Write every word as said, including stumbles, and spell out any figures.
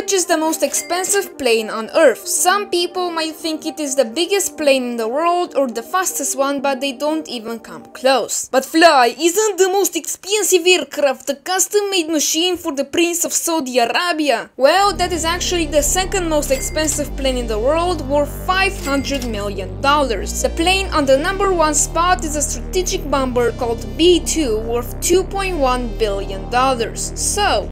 Which is the most expensive plane on Earth? Some people might think it is the biggest plane in the world or the fastest one, but they don't even come close. But Fly, isn't the most expensive aircraft a custom-made machine for the Prince of Saudi Arabia? Well, that is actually the second most expensive plane in the world, worth five hundred million dollars. The plane on the number one spot is a strategic bomber called B two, worth two point one billion dollars. So,